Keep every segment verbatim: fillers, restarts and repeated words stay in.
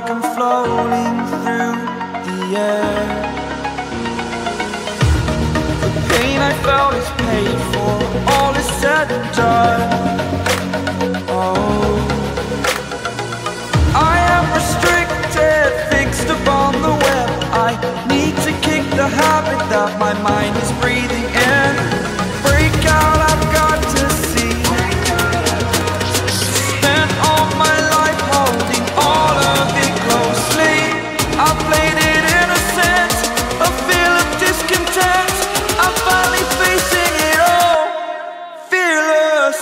like I'm floating through the air. The pain I felt is paid for, all is said and done. Oh, I am restricted, fixed upon the web. I need to kick the habit that my mind is breathing in. Break out, I've got to see. Spent all my life holding all of it closely. I played it innocent, a feel of discontent. I'm finally facing it all, fearless.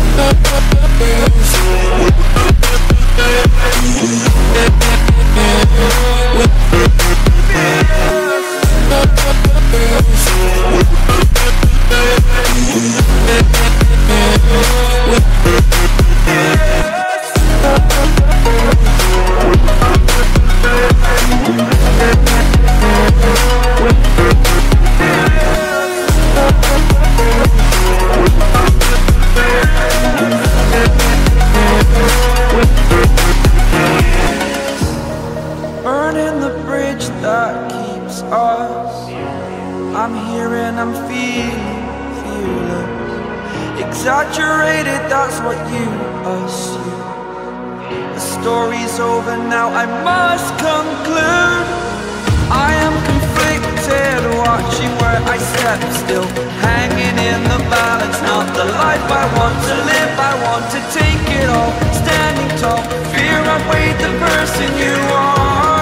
Burning the bridge that keeps us. I'm here and I'm feeling fearless. Exaggerated, that's what you assume. The story's over now, I must conclude. I am conflicted, watching where I step still, hanging in the balance. Not the life I want to live, I want to take it all. Standing tall, fear outweighed the person you are.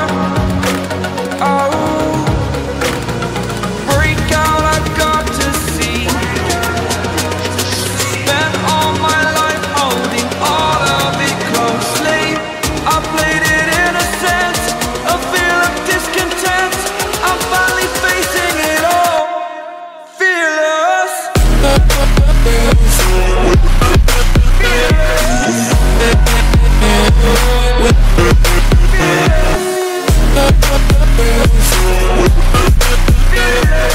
Oh, break out, I've got to see. Spent all my life holding all of it closely. I played it innocent, a feel of discontent. I'm finally facing it all, fearless. Fearless.